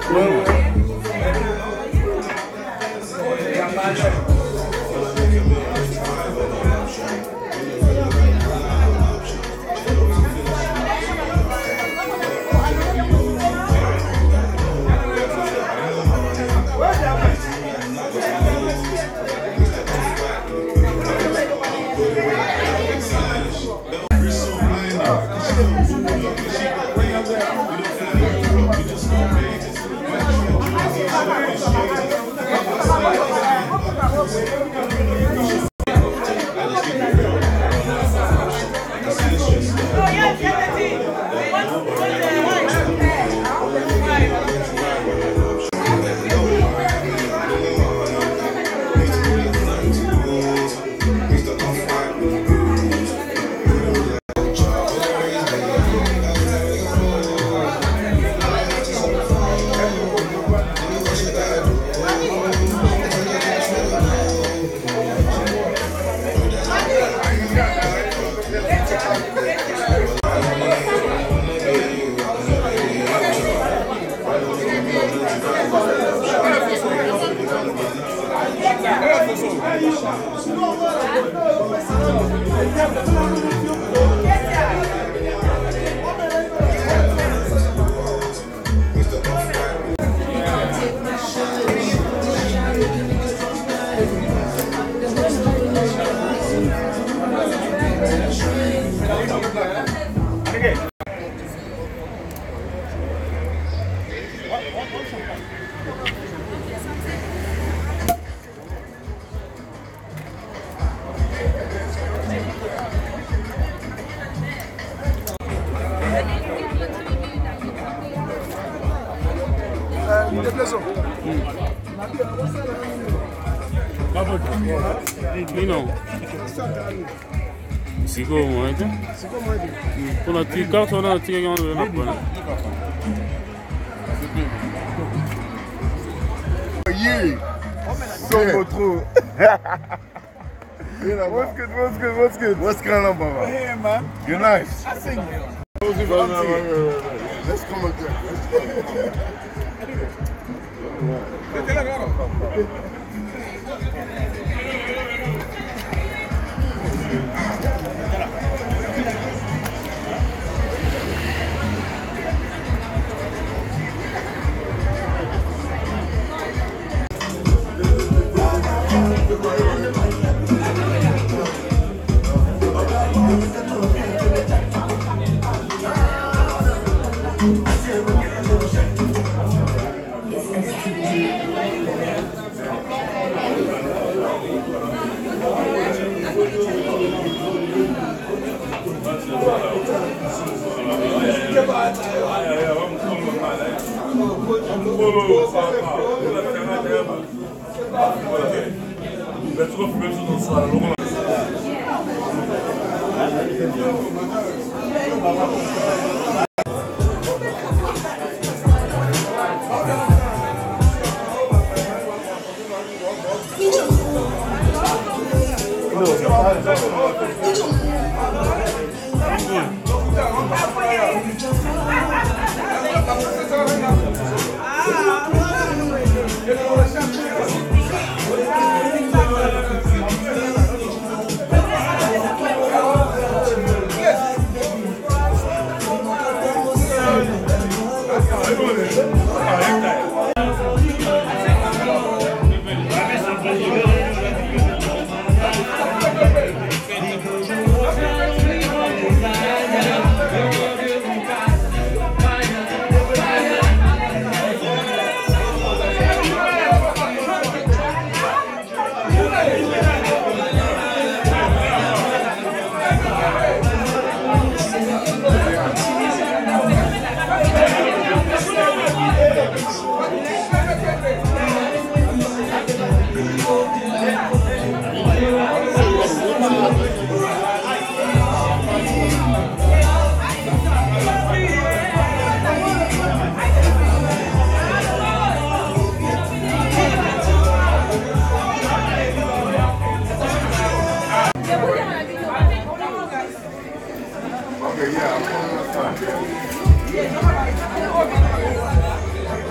Sigo muito. Quando tika sona tika que manda na pana. So true. What's good? What's going on, brother? Hey, man. You're nice. I sing. Let's come again.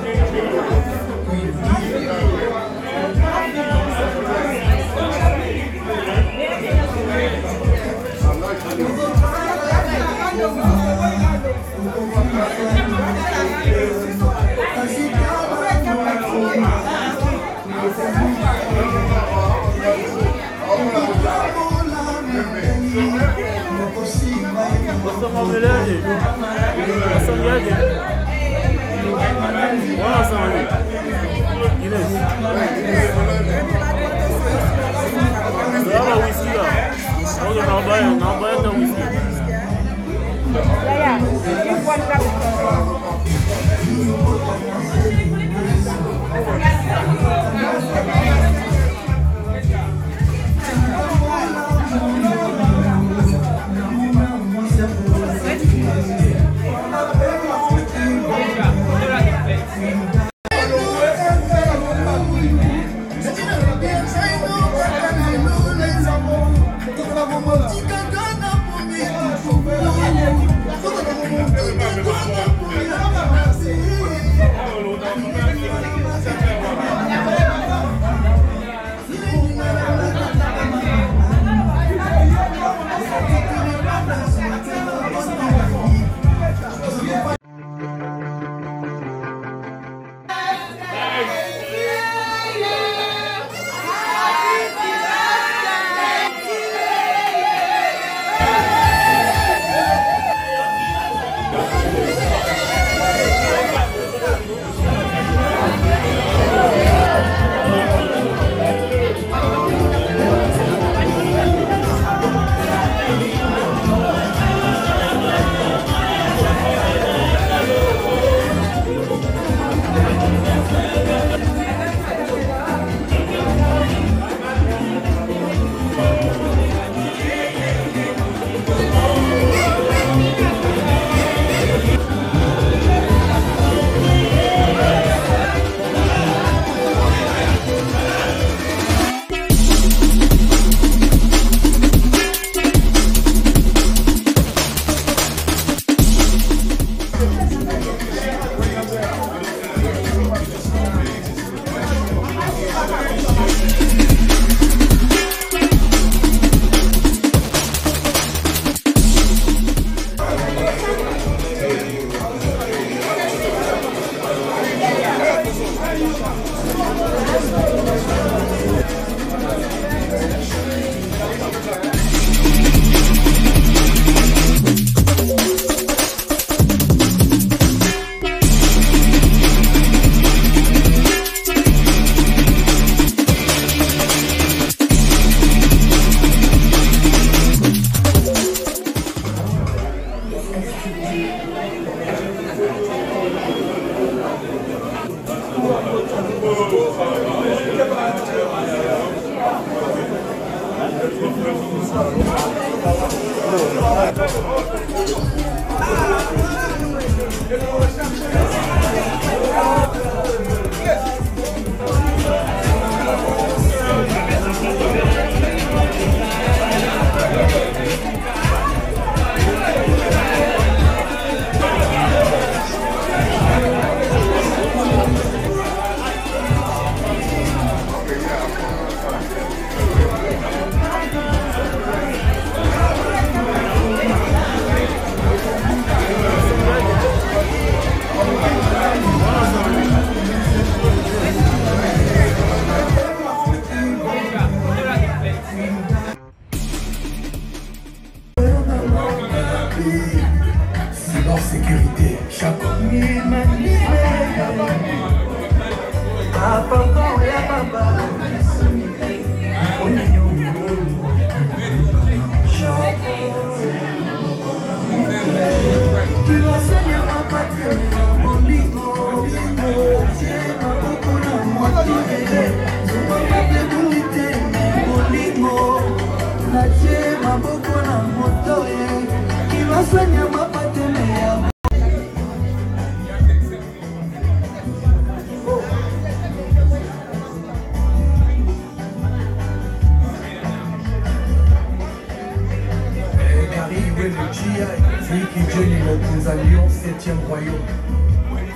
Celui qui Dieu nous allions, 7e royaume.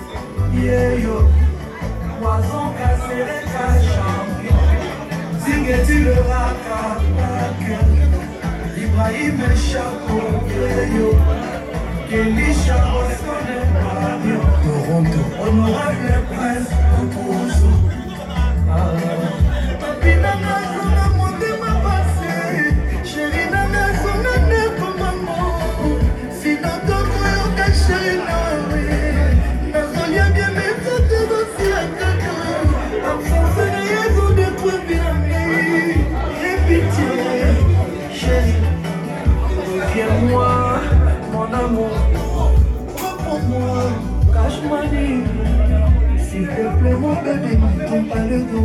Yo, poison cassé les champion. Zingeti le rakapak. Ibrahim el Chapo. Yo, Kelly Chapo est Toronto. Honorable prince Oposo. Papi nana zona monte ma passé. Chérie nana zona ne pas maman. Sinon ton voyant qu'à chérie nawe. Nazolia bien mes photos aussi à quelqu'un. Absence de raison de toi bien mis. Et pitié, chérie. Reviens-moi, mon amour. Reprends-moi, cache-moi dit. S'il te plaît, mon bébé, ne tombe pas le dos.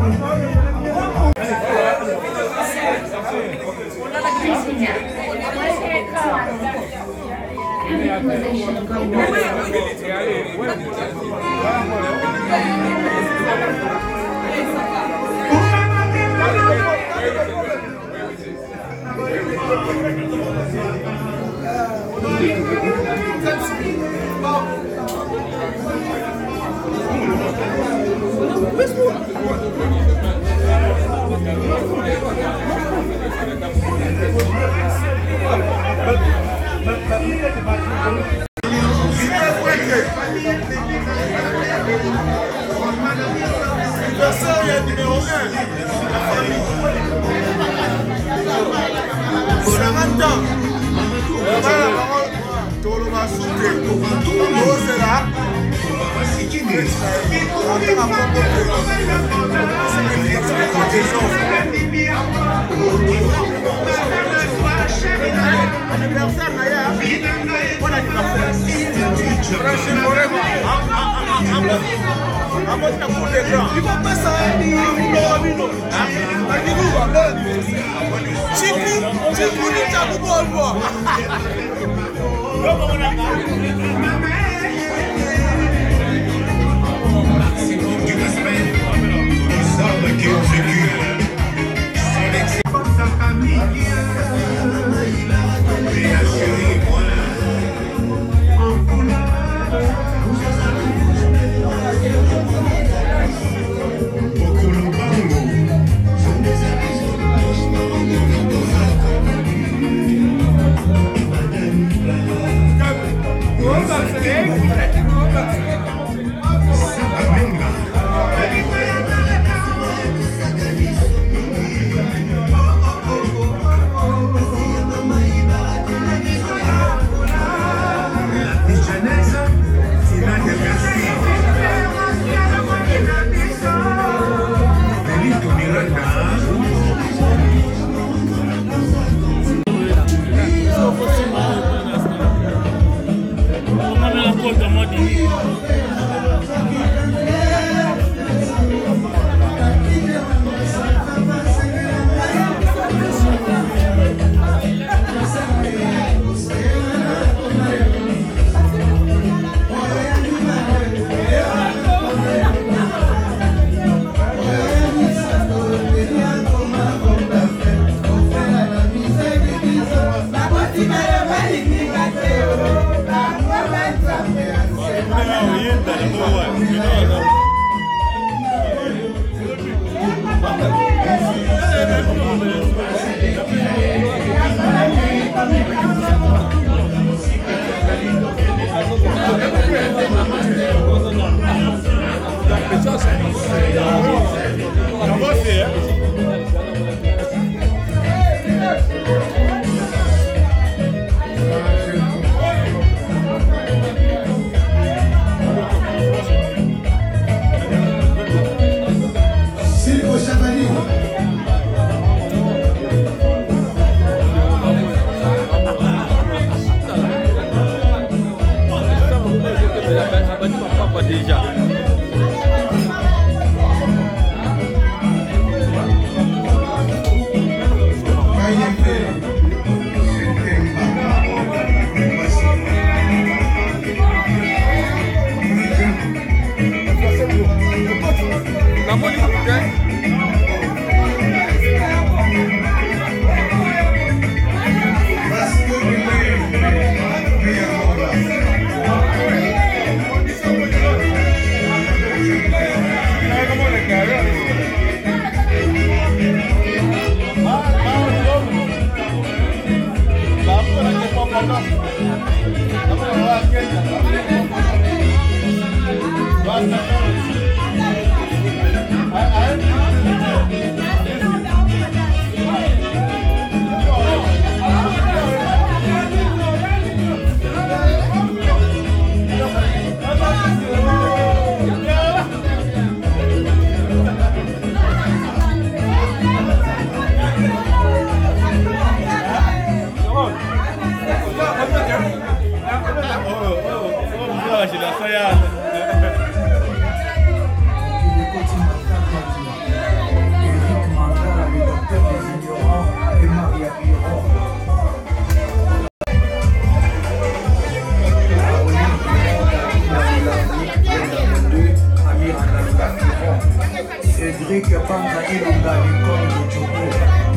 Cédric Panga Ilonga l'école de Djogo.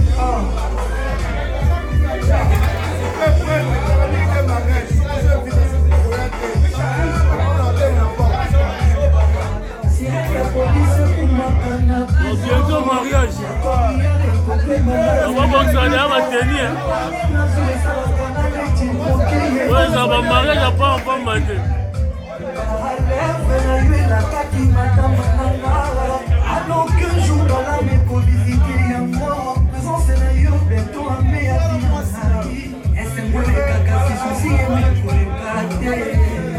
Bientôt mariage. On va fonctionner à ma tenue. Ouais, ça va mariage à pas enfant matin. Alors qu'un jour dans la mépolitique et en moi, présence est d'ailleurs bientôt à mes habits. Est-ce que les caca qui sont si aimés pour les caractères?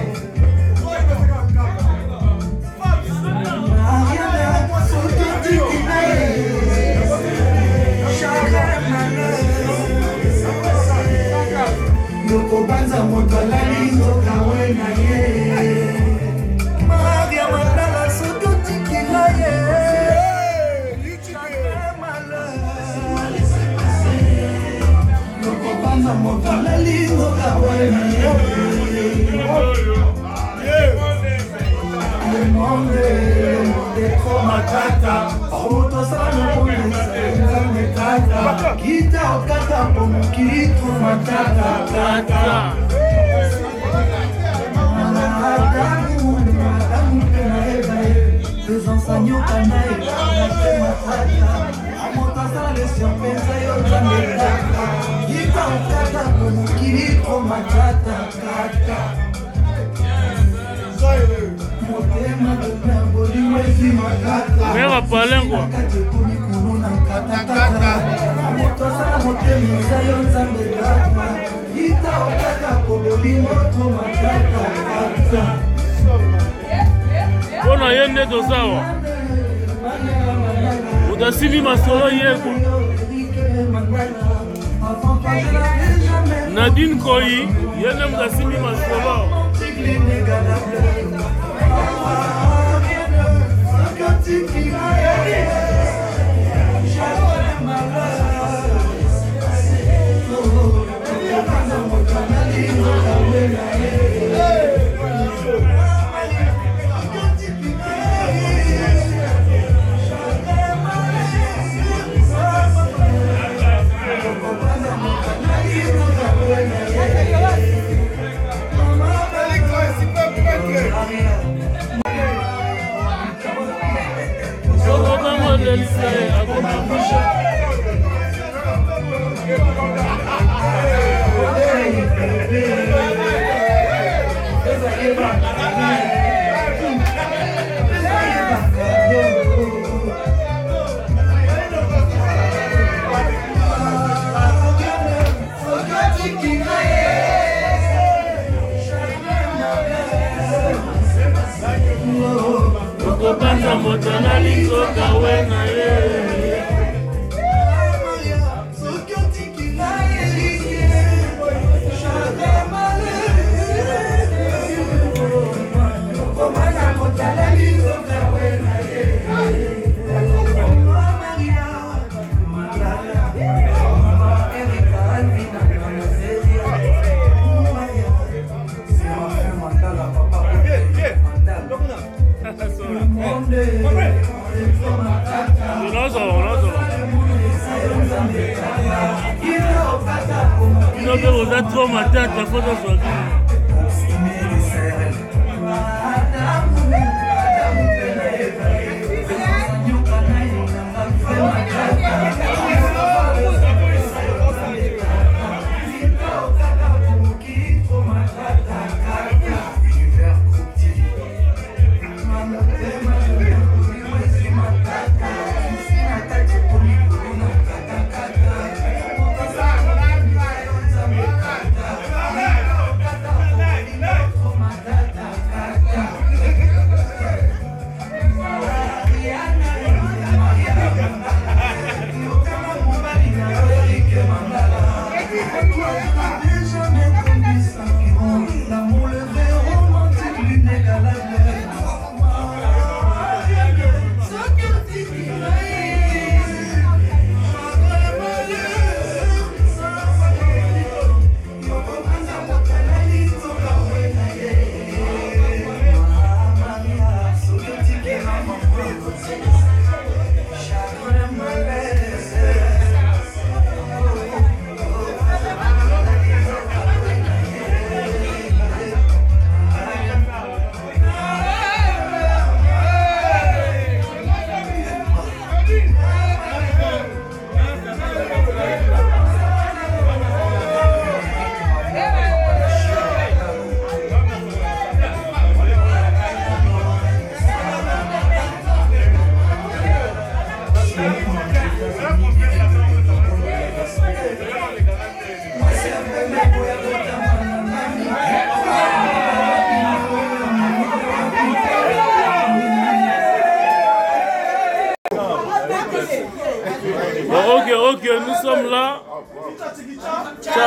Yoko banza moto la lindo kawena ye Maria Mandala soto tikila ye Yoko banza moto la lindo kawena ye Le monde est trop matata Auto sana mune sa metata Kita okata pomo kitu matata Adamu pena eba Deux enseignants kanae Ate matata Amota sana le surpensa yo metata Kita okata pomo kitu matata Mera palengo. Bona yende dosawa. Udasimi masolo yeko. Nadine Koyi, yende mudasimi masolo. Banza motana lizo kawena ye Vous êtes trop ma tête, la photo soit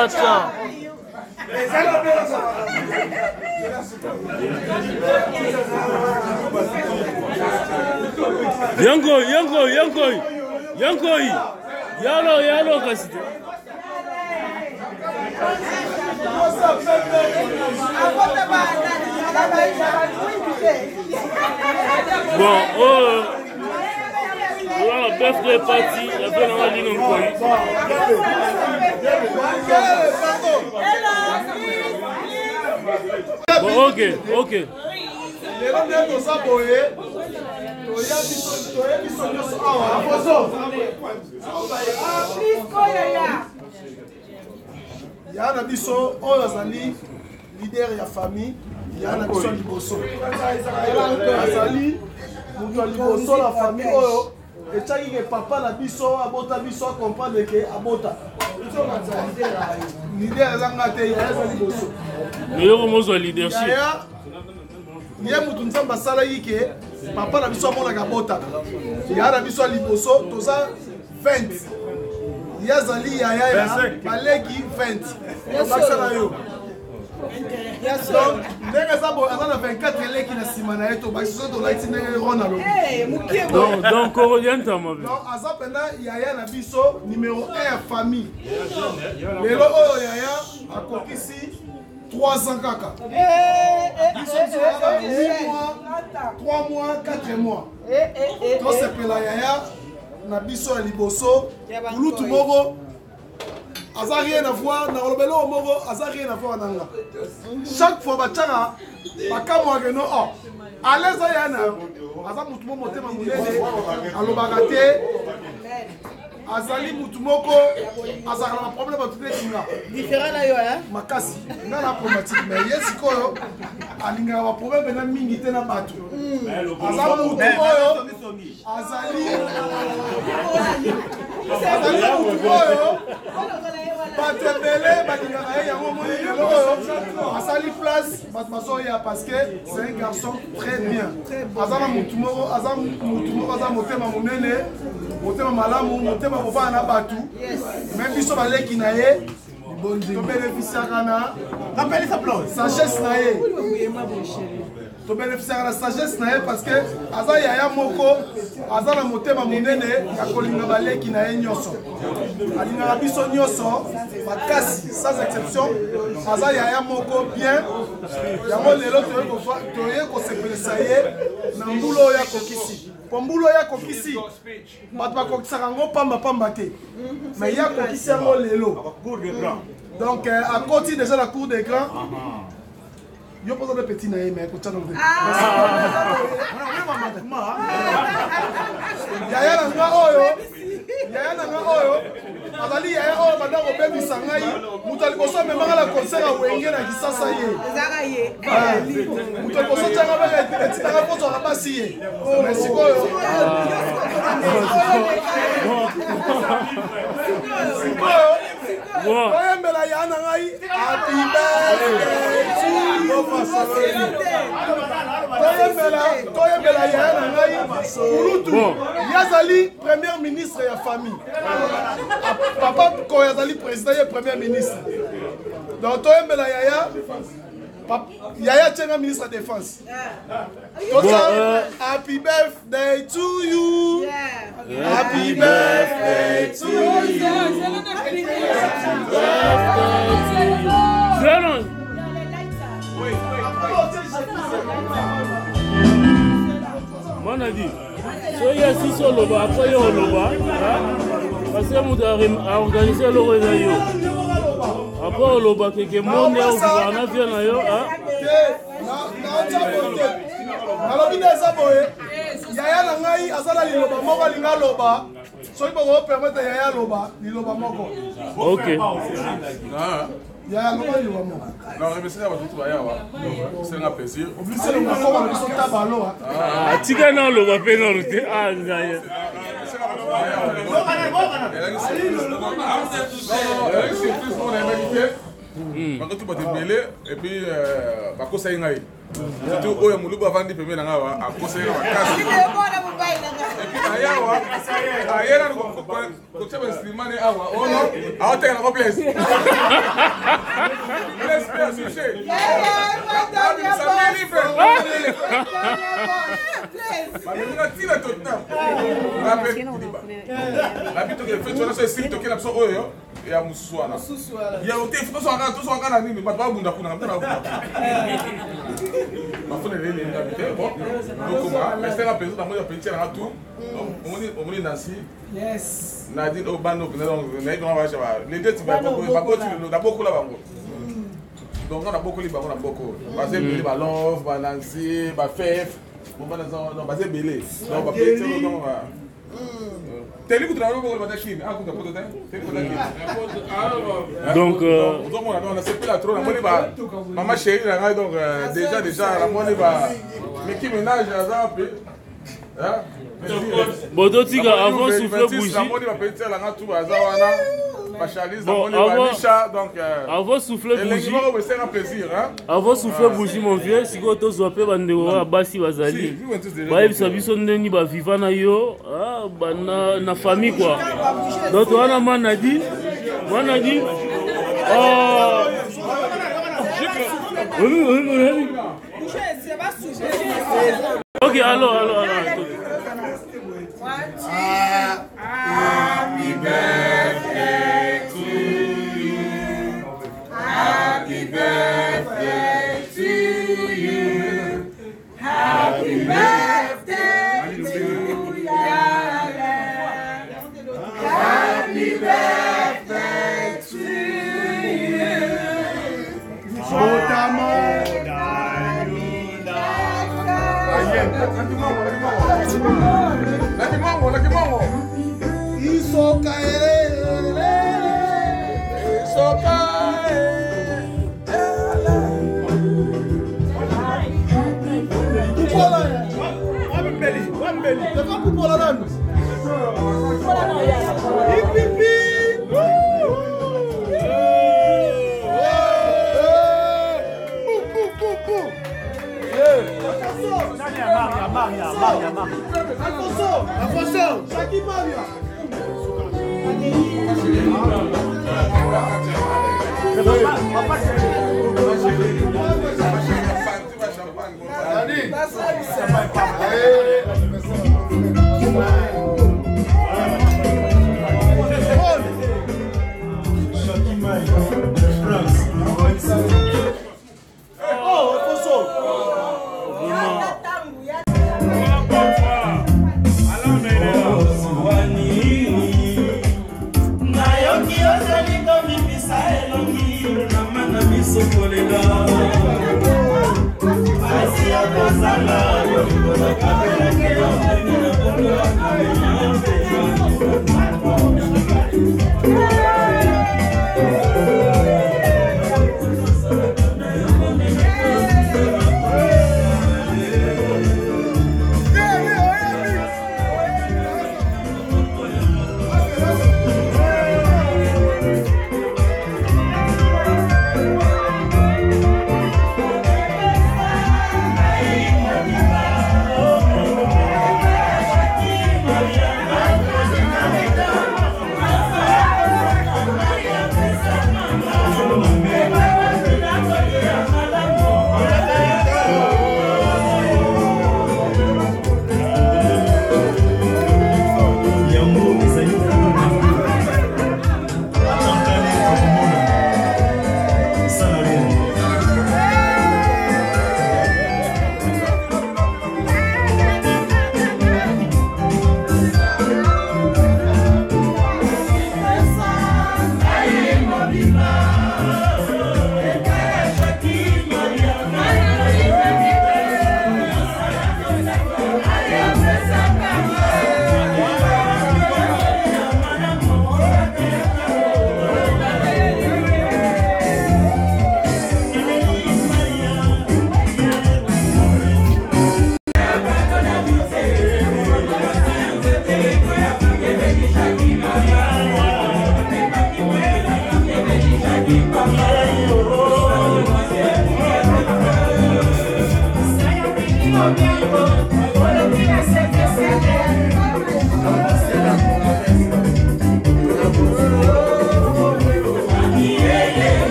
Chacha. Yankoi. Yalo kasite. Bon, la bœuf est partie, la belle en ligne encore. Bon, ok. Yana biso oyo azali leader ya famille yana biso liboso azali mutu liboso la famille oyo echaki ke papa na biso abota biso comprendre ke abota leader azanga te ya liboso meilleur mozo leadership ye mutu nzamba salaki ke papa na biso amonaka bota yana biso liboso toza 20 yazali yaya baleki 20 basala yo donc ndenge zabo azana 24 eleki na sima na yeto bakiso to laiti ndenge rona lo donc orienta mabe donc azapenda yaya na biso numéro 1 ya famille lelo oyo yaya akokisi 3 ans kaka 3 mois 4 mois to sepela yaya na biso ya liboso kulutu moko aza rien à voir na lobelo moko aza rien à voir nanga chaque fois bachaka bakamwa no oh aleza yana aza mutu mo motema munene alobaka te azali mutu moko azaka na problème batute kinga différent na yo hein makasi nga na problématique mais yesi koyo alinga ba problème na mingi te na bato aza mutu oyo azali mutu oyo bato ebele balingaka ye yango moyelo oyo asali place bato bazoya parce que c'est un garçon très bien aza na mutu moko aza motema monene motema malamu motema kobana na bato même biso baleki na ye tobénéficiaka na sagesse na ye tobénéficiaka na sagesse na ye parce que aza yaya moko aza na motema monene ya kolinga baleki na ye nyonso alingaka biso nyonso makasi sans exception aza yaya moko bien yango lelo toye kosepelisa ye na mbula oyo akokisi po mbula oyo akokisi bato bakokisaka yango pamba te mais ye akokisi yango lelo donc akoti déjà la cour des grands yo posa de petit na ye mais kotia nango yaya nanga oyo azali yaya oyo banda kobebisa ngai moto aliboso amemaka na concert awenge na kisasa ye moto aliboso tianga baka etindaka kozwaka basi ye mais sikoyo toyembela ya na ngai happy birthday toyembela ya na ngai kulutu yazali premier ministre ya famille papa ko yazali président ya premier ministre donc toyembela yaya tienga ministre de défense happy birthday to you happy birthday to you Mon avis, soyez assis sur le bas, après on le bas, parce que vous avez organisé le réveil. Après on le bas, quelques monde est au gouvernement, vient là, yaya na ngai azala liloba moko alinga loba soki bakopermettre yaya loba liloba moko ok yaya loba liloba moko Non, remercier bato bayawa c'est un plaisir oblisé le moko na biso tabalo tika na loba pe na rute ngai bato bato ebele et puis bakosa ngai surtout oyo mulubu avandi pembe na ngawa akosela makasi ayawa ayera kotia bainstrument ne awa ono aoteka na complexe l'esprit associé bamemina ntina totam babi tokefeti wana so esili tokela biso oyo ya mosusu wana yango te toswaka na nini bato babunda kuna mtana bafuna leleli ngabi te bon dokoma mesenga mpenza na moi ya peinture nanga tout omoni nasi nadine oyo banda okende nayebi nga bacha les deux nabokola bango donc nga nabokoli bango na boko baza ebele balove banansi bafef baza ebele donc bapeinture donc donc maman chérie donc déjà la monnaie va mais qui ménage bototika avant souffler bougie avant souffler bougie avant souffler bougie mon vieux sikoyo tozwa mpe bandeko oyo basi bazali bayebisa biso ndeni baviva na yo na famille quoi donc wana manadi ok alors happy birthday to you. Happy birthday to you. Happy birthday to you. Happy birthday to Sokolela,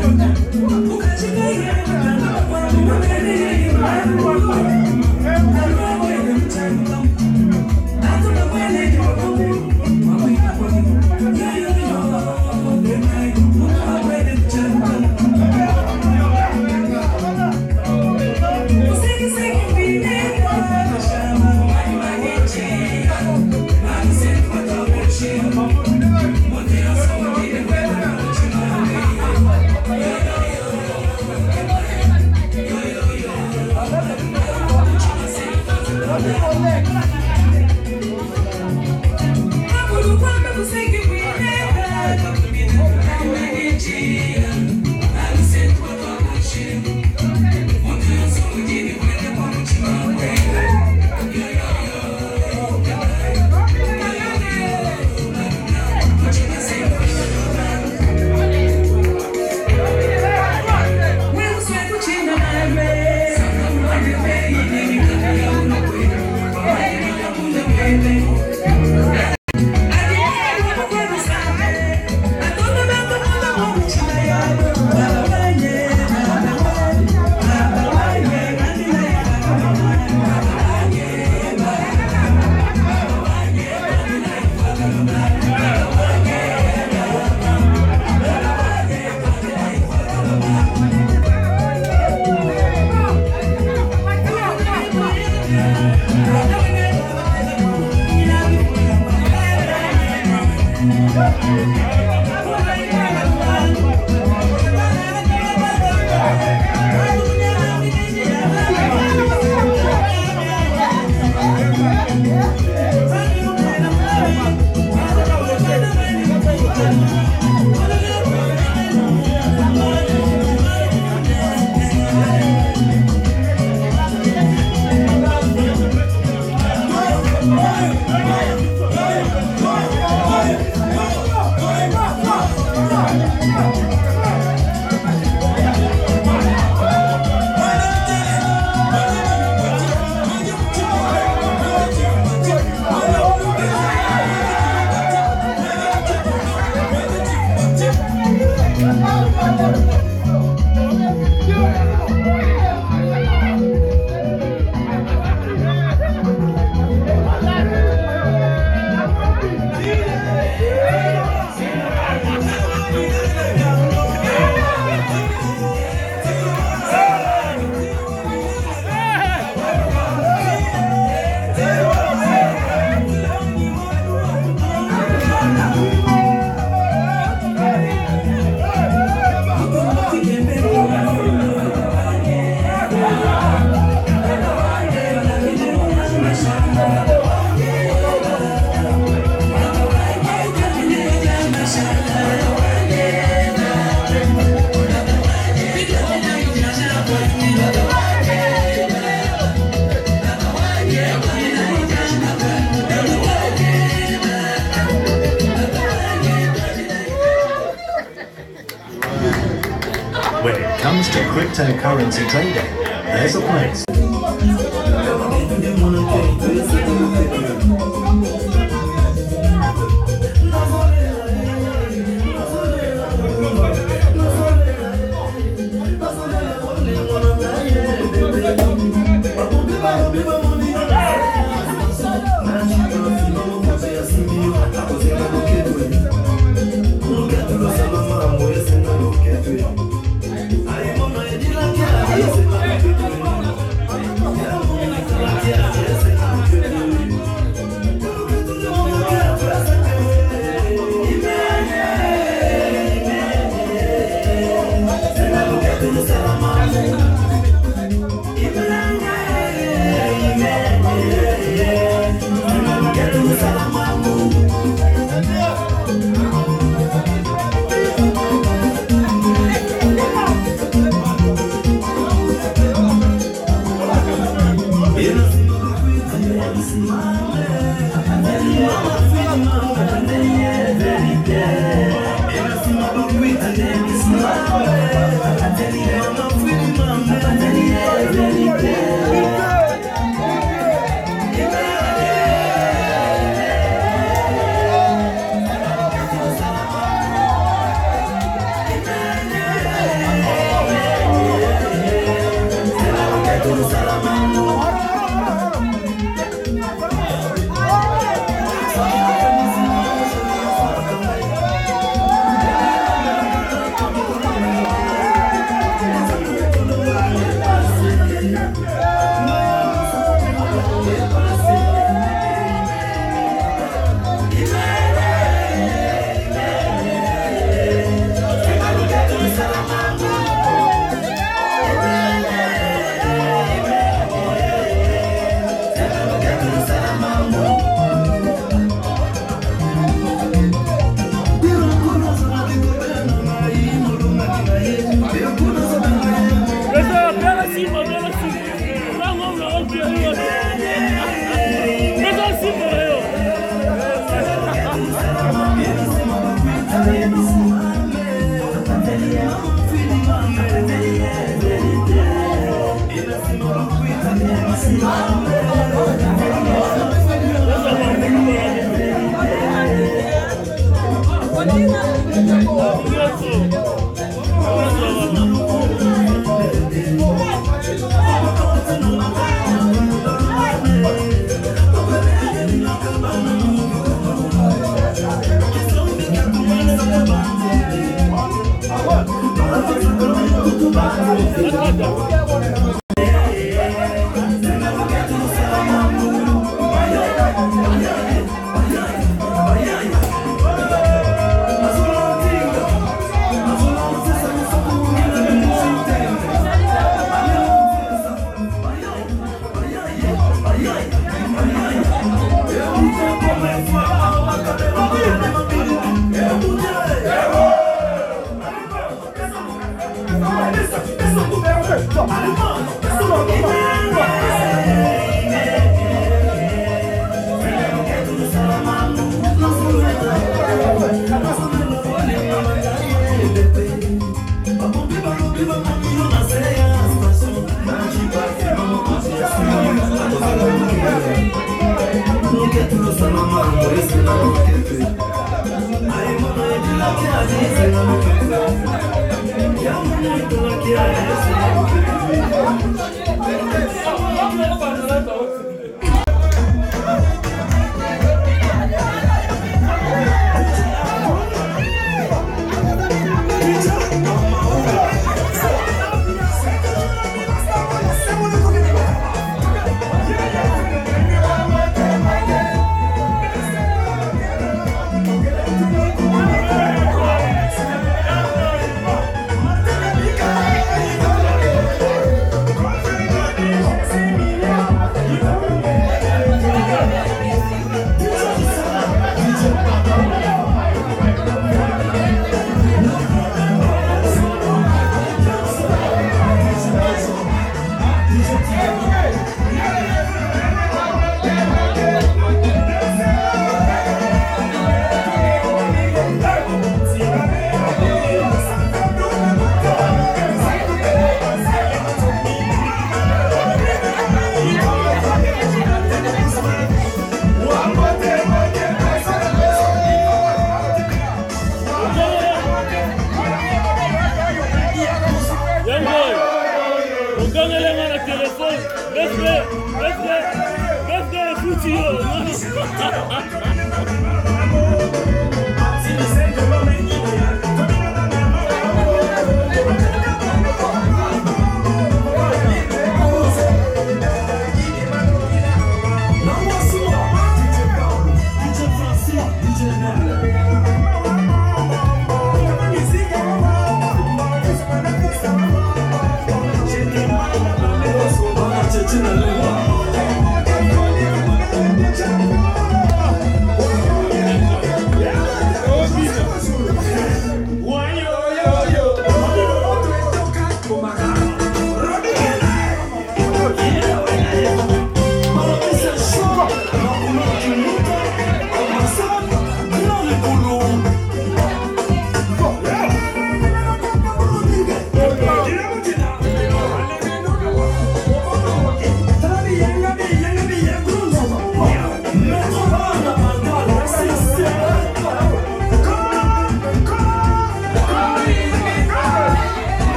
When it comes to cryptocurrency trading, there's a place.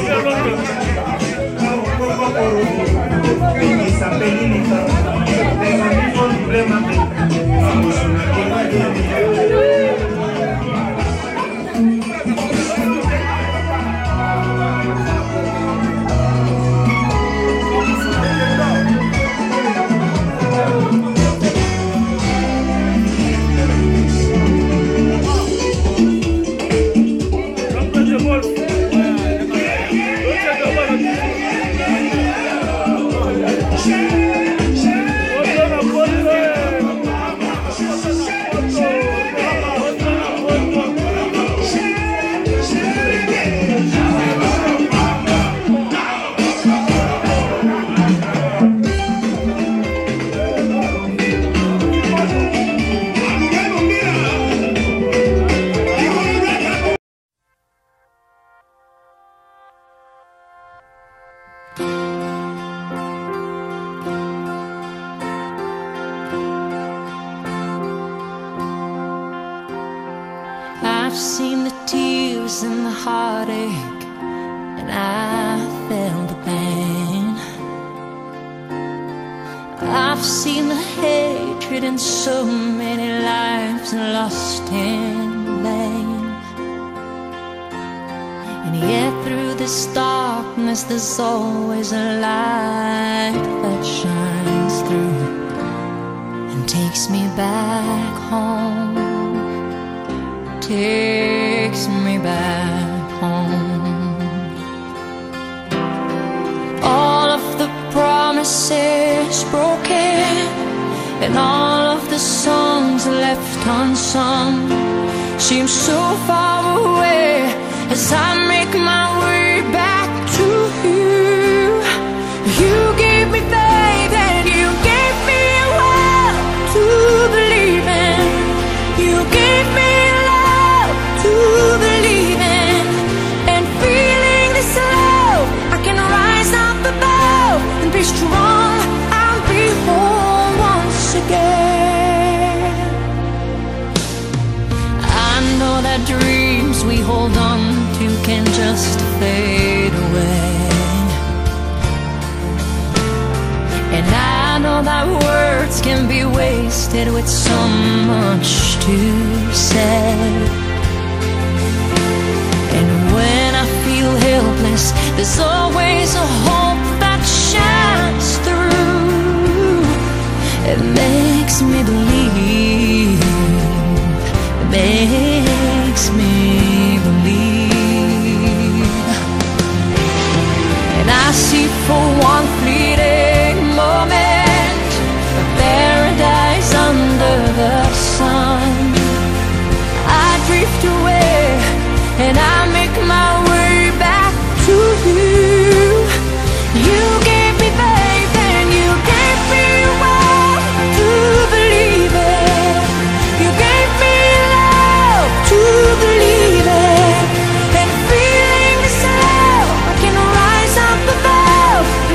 I've seen the tears and the heartache, and I felt the pain. I've seen the hatred and so many lives lost in vain. And yet through this darkness there's always a light that shines through and takes me back home. Takes me back home. All of the promises broken and all of the songs left unsung seem so far away as I make my way back to you. You gave me faith and you gave me a will to believe in. You gave me to believe in, and feeling this love, I can rise up above and be strong. I'll be whole once again. I know that dreams we hold on to can just fade away, and I know that words can be wasted with so much to say. When I feel helpless, there's always a hope that shines through. It makes me believe. It makes me believe. And I see for one fleeting moment a paradise under the sun. I drift away and I make my way back to you. You gave me faith and you gave me a will to believe it. You gave me love to believe it. And feeling this love, I can rise up above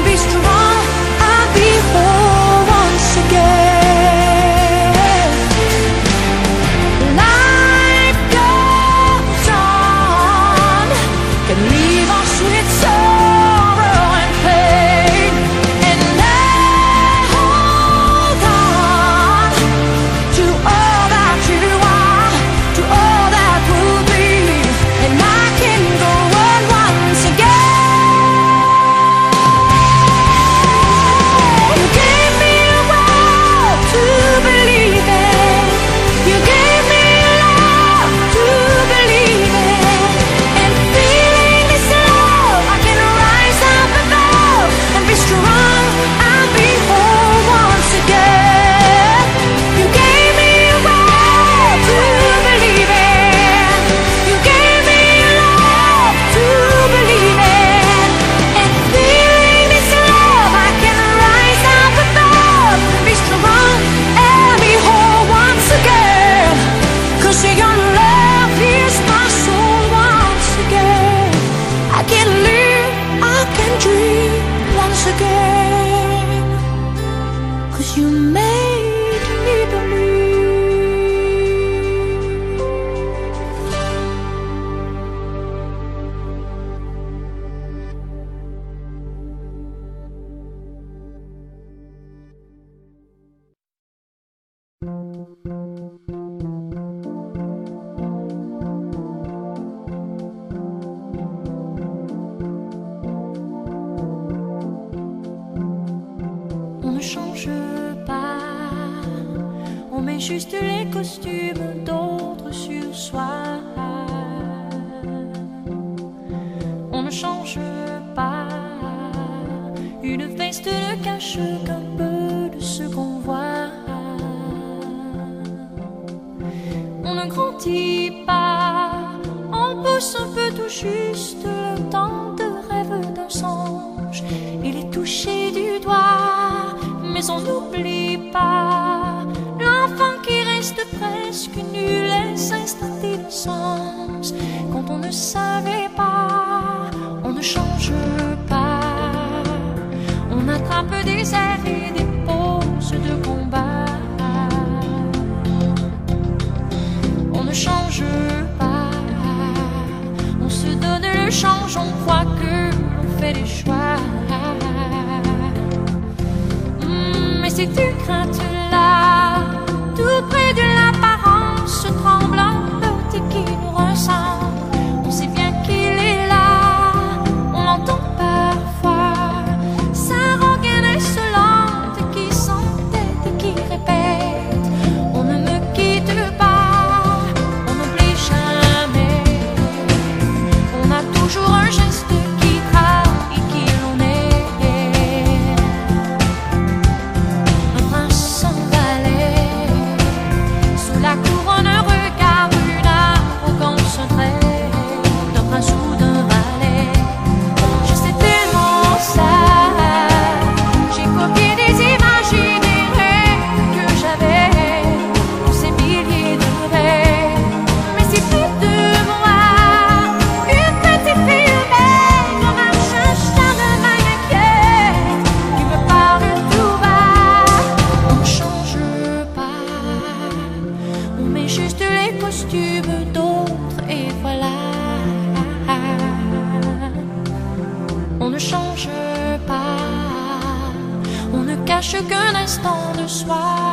juste les costumes d'autres sur soi. On ne change pas. Une veste ne cache qu'un peu de ce qu'on voit. On ne grandit pas. On pousse un peu tout juste le temps de rêve d'un songe. Il est touché du doigt, mais on n'oublie pas l'enfant qui reste presque nu, les instants d'innocence. Quand on ne savait pas, on ne change pas. On attrape des airs et des poses de combat. On ne change pas. On se donne le change, on croit que l'on fait des choix. Mais ces deux craintes-là, tout près de l'apparence tremblante qui nous ressemble, on sait bien qu'il est là, on l'entend parfois, sa rengaine insolente qui s'entête et qui répète: on ne me quitte pas, on n'oublie jamais, on a toujours un geste qui trahit qui l'on est. Un prince sans valet, sous la couronne regarde une arrogance trait d'un prince ou d'un valet. Je sais tellement ça, j'ai copié des imaginaires que j'avais tous ces milliers de rêves. Mais c'est plus de moi, une petite fille belle comme un chat de main inquiète qui me parle tout bas. On ne change pas, on met juste les costumes d'autres et voilà. On ne change pas, on ne cache qu'un instant de soi.